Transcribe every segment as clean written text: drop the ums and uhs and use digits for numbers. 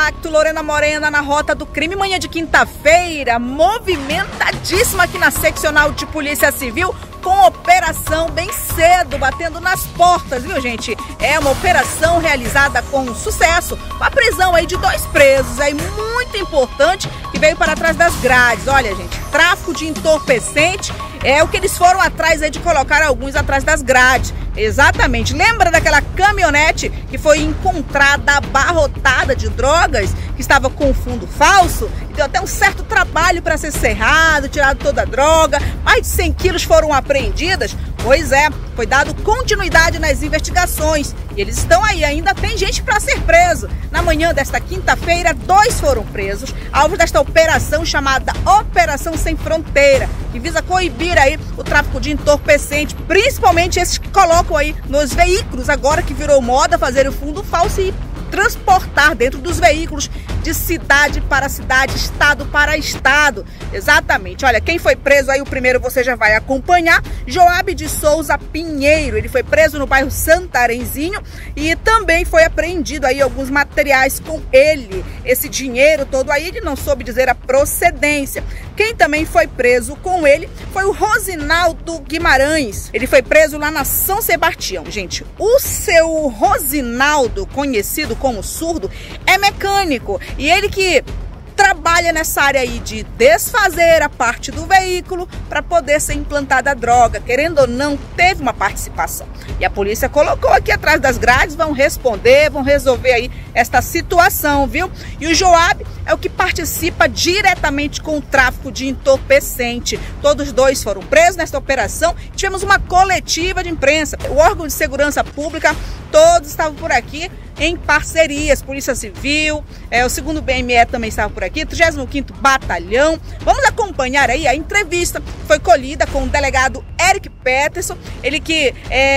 Impacto Lorena Morena na rota do crime, manhã de quinta-feira, movimentadíssima aqui na seccional de Polícia Civil, com operação bem cedo, batendo nas portas, viu gente? É uma operação realizada com sucesso, com a prisão aí de 2 presos, aí muito importante, que veio para trás das grades. Olha gente, tráfico de entorpecente é o que eles foram atrás aí de colocar alguns atrás das grades. Exatamente, lembra daquela caminhonete que foi encontrada abarrotada de drogas, que estava com fundo falso? E deu até um certo trabalho para ser cerrado, tirado toda a droga, mais de 100 quilos foram apreendidas. Pois é, foi dado continuidade nas investigações e eles estão aí, ainda tem gente para ser preso. Na manhã desta quinta-feira, 2 foram presos, alvos desta operação chamada Operação Sem Fronteira, que visa coibir aí o tráfico de entorpecente, principalmente esses que colocam aí nos veículos, agora que virou moda fazer o fundo falso e transportar dentro dos veículos de cidade para cidade, estado para estado. Exatamente, olha, quem foi preso aí, o primeiro você já vai acompanhar, Joab de Souza Pinheiro. Ele foi preso no bairro Santarenzinho e também foi apreendido aí alguns materiais com ele. Esse dinheiro todo aí, ele não soube dizer a procedência. Quem também foi preso com ele foi o Rosinaldo Guimarães. Ele foi preso lá na São Sebastião. Gente, o seu Rosinaldo, conhecido como Surdo, é mecânico e ele que trabalha nessa área aí de desfazer a parte do veículo para poder ser implantada a droga. Querendo ou não, teve uma participação. E a polícia colocou aqui atrás das grades, vão responder, vão resolver aí esta situação, viu? E o Joab é o que participa diretamente com o tráfico de entorpecente. Todos 2 foram presos nesta operação. Tivemos uma coletiva de imprensa. O órgão de segurança pública, todos estavam por aqui em parcerias, Polícia Civil, o 2º BME também estava por aqui, 35º Batalhão. Vamos acompanhar aí a entrevista que foi colhida com o delegado Eric Peterson, ele que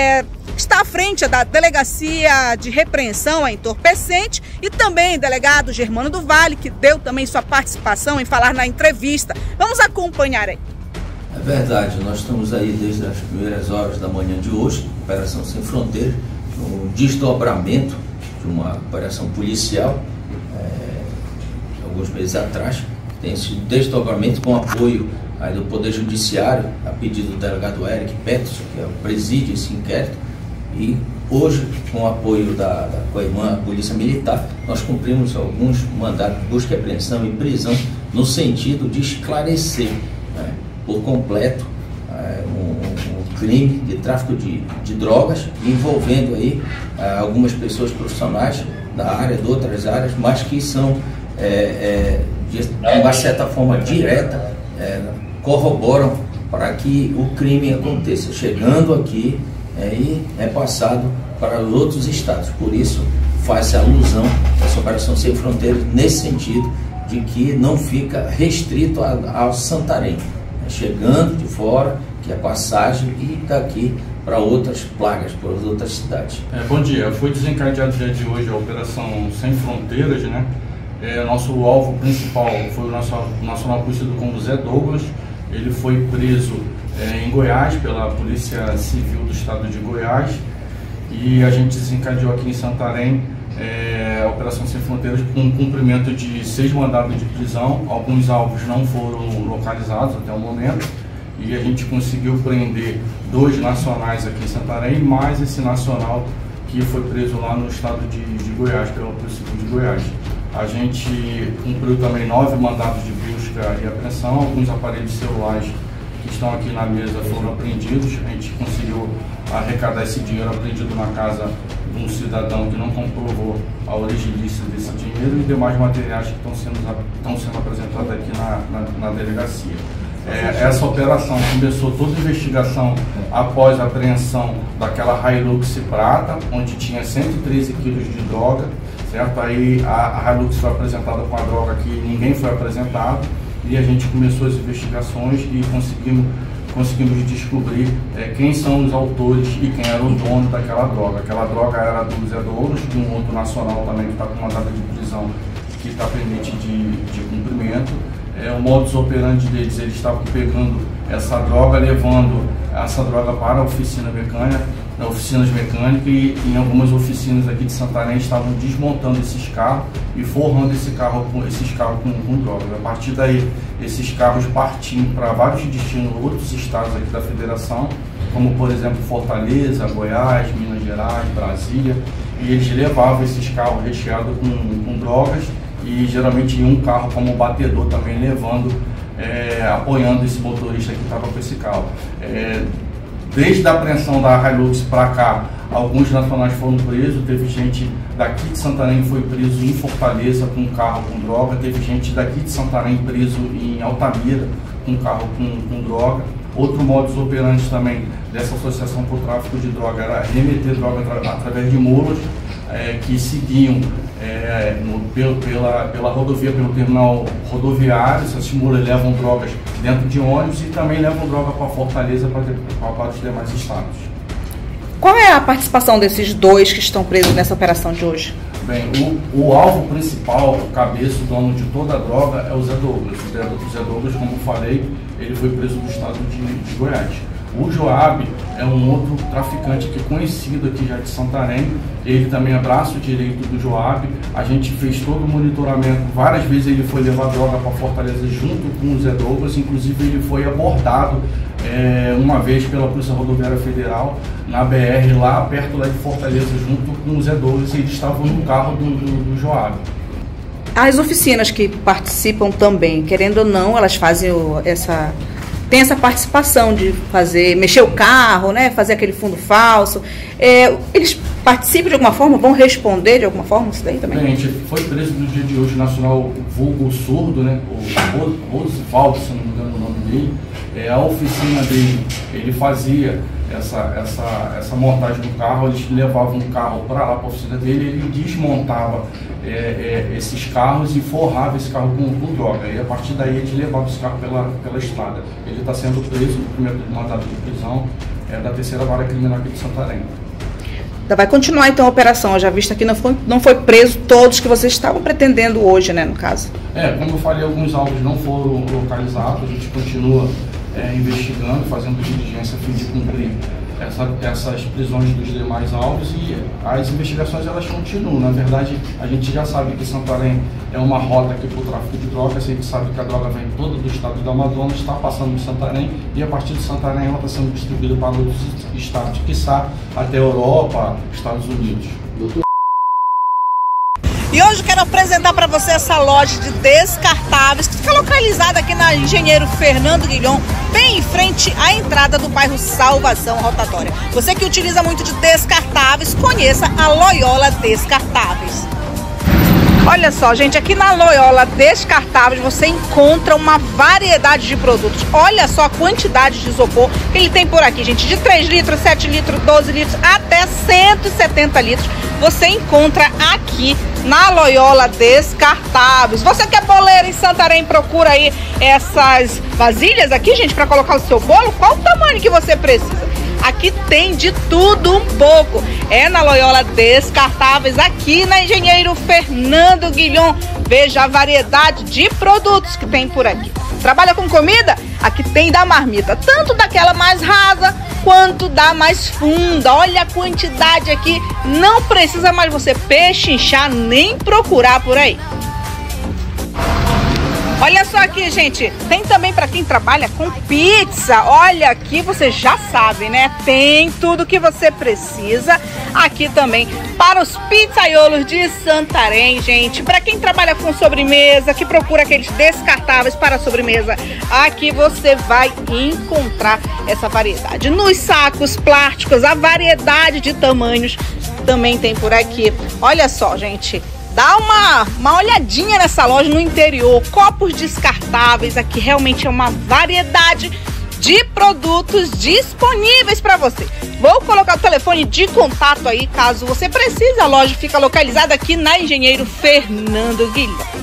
está à frente da Delegacia de Repreensão a Entorpecente, e também o delegado Germano do Vale, que deu também sua participação em falar na entrevista. Vamos acompanhar aí. É verdade, nós estamos aí desde as primeiras horas da manhã de hoje, Operação Sem Fronteira, um desdobramento de uma operação policial, alguns meses atrás. Tem esse desdobramento com apoio aí do Poder Judiciário, a pedido do delegado Eric Peterson, que é o presídio esse inquérito, e hoje, com o apoio da COIMAN, a Polícia Militar, nós cumprimos alguns mandatos de busca e apreensão e prisão no sentido de esclarecer por completo um crime de tráfico de drogas, envolvendo aí algumas pessoas profissionais da área, de outras áreas, mas que são de uma certa forma direta, corroboram para que o crime aconteça, chegando aqui e é passado para os outros estados. Por isso faz-se alusão a essa Operação Sem Fronteiras nesse sentido de que não fica restrito ao Santarém, chegando de fora, que é passagem, e daqui para outras plagas, para as outras cidades. Bom dia, foi desencadeado no dia de hoje a Operação Sem Fronteiras, né? Nosso alvo principal foi o nosso nacional conhecido como Zé Douglas. Ele foi preso em Goiás pela Polícia Civil do Estado de Goiás, e a gente desencadeou aqui em Santarém a Operação Sem Fronteiras com cumprimento de 6 mandados de prisão. Alguns alvos não foram localizados até o momento, e a gente conseguiu prender 2 nacionais aqui em Santarém, mais esse nacional que foi preso lá no estado de Goiás, pela Polícia Civil de Goiás. A gente cumpriu também 9 mandados de busca e apreensão. Alguns aparelhos celulares que estão aqui na mesa foram apreendidos. A gente conseguiu arrecadar esse dinheiro apreendido na casa de um cidadão que não comprovou a origem ilícita desse dinheiro, e demais materiais que estão sendo apresentados aqui na delegacia. Essa operação começou toda a investigação após a apreensão daquela Hilux prata, onde tinha 113 quilos de droga, certo? Aí a Hilux foi apresentada com a droga que ninguém foi apresentado, e a gente começou as investigações e conseguimos descobrir quem são os autores e quem era o dono daquela droga. Aquela droga era do Zé Douglas, de um outro nacional também que está com mandado de prisão, que está pendente de cumprimento. O modus operandi deles, eles estavam pegando essa droga, levando essa droga para a oficina mecânica, na oficinas mecânicas, e em algumas oficinas aqui de Santarém estavam desmontando esses carros e forrando esses carros com droga. A partir daí, esses carros partiam para vários destinos, outros estados aqui da federação, como por exemplo Fortaleza, Goiás, Minas Gerais, Brasília, e eles levavam esses carros recheados com drogas, e geralmente em um carro como batedor também levando, apoiando esse motorista que estava com esse carro. Desde a apreensão da Hilux para cá, alguns nacionais foram presos, teve gente daqui de Santarém que foi preso em Fortaleza com um carro com droga, teve gente daqui de Santarém preso em Altamira com um carro com droga. Outro modus operandi também dessa associação por tráfico de droga era remeter droga através de mulas que seguiam pela rodovia, pelo terminal rodoviário. Essas mulas levam drogas dentro de ônibus e também levam droga para Fortaleza para os demais estados. Qual é a participação desses dois que estão presos nessa operação de hoje? Bem, o alvo principal, o cabeça, o dono de toda a droga é o Zé Douglas. O Zé Douglas, como falei, ele foi preso do estado de Goiás. O Joab é um outro traficante que é conhecido aqui já de Santarém. Ele também é braço direito do Joab. A gente fez todo o monitoramento. Várias vezes ele foi levar droga para Fortaleza junto com o Zé Douglas. Inclusive ele foi abordado uma vez pela Polícia Rodoviária Federal na BR lá perto de Fortaleza junto com o Zé Douglas. E eles estavam no carro do Joab. As oficinas que participam também, querendo ou não, elas fazem tem essa participação de mexer o carro, né, fazer aquele fundo falso. Eles participam de alguma forma, vão responder de alguma forma isso daí também? Bem, a gente foi preso no dia de hoje nacional vulgo surdo, né, o Osvaldo, se não me engano o nome dele. A oficina dele, ele fazia essa montagem do carro, eles levavam o carro para lá para a oficina dele, ele desmontava esses carros e forrava esse carro com droga. E a partir daí eles levavam esse carro pela estrada. Ele está sendo preso no primeiro mandado de prisão da terceira vara criminal aqui de Santarém. Vai continuar então a operação, já visto que não foi preso todos que vocês estavam pretendendo hoje, né, no caso? Como eu falei, alguns alvos não foram localizados, a gente continua investigando, fazendo diligência a fim de cumprir essas prisões dos demais alvos, e as investigações elas continuam. Na verdade, a gente já sabe que Santarém é uma rota aqui para o tráfico de drogas, a gente sabe que a droga vem toda do estado do Amazonas, está passando de Santarém, e a partir de Santarém ela está sendo distribuída para outros estados, quiçá até Europa, Estados Unidos. E hoje eu quero apresentar para você essa loja de descartáveis que fica localizada aqui na Engenheiro Fernando Guilhom, bem em frente à entrada do bairro Salvação Rotatória. Você que utiliza muito de descartáveis, conheça a Loyola Descartáveis. Olha só, gente, aqui na Loyola Descartáveis você encontra uma variedade de produtos. Olha só a quantidade de isopor que ele tem por aqui, gente, de 3 litros, 7 litros, 12 litros, até 170 litros. Você encontra aqui na Loyola Descartáveis. Você que é boleiro em Santarém, procura aí essas vasilhas aqui, gente, para colocar o seu bolo. Qual o tamanho que você precisa? Aqui tem de tudo um pouco. É na Loyola Descartáveis, aqui na Engenheiro Fernando Guilhom. Veja a variedade de produtos que tem por aqui. Trabalha com comida? Aqui tem da marmita, tanto daquela mais rasa quanto da mais funda. Olha a quantidade aqui, não precisa mais você pechinchar nem procurar por aí. Olha só aqui, gente, tem também para quem trabalha com pizza. Olha aqui, você já sabe, né? Tem tudo que você precisa aqui também para os pizzaiolos de Santarém, gente. Para quem trabalha com sobremesa, que procura aqueles descartáveis para sobremesa, aqui você vai encontrar essa variedade. Nos sacos plásticos, a variedade de tamanhos também tem por aqui. Olha só, gente. Dá uma olhadinha nessa loja no interior, copos descartáveis, aqui realmente é uma variedade de produtos disponíveis para você. Vou colocar o telefone de contato aí, caso você precise. A loja fica localizada aqui na Engenheiro Fernando Guilhom.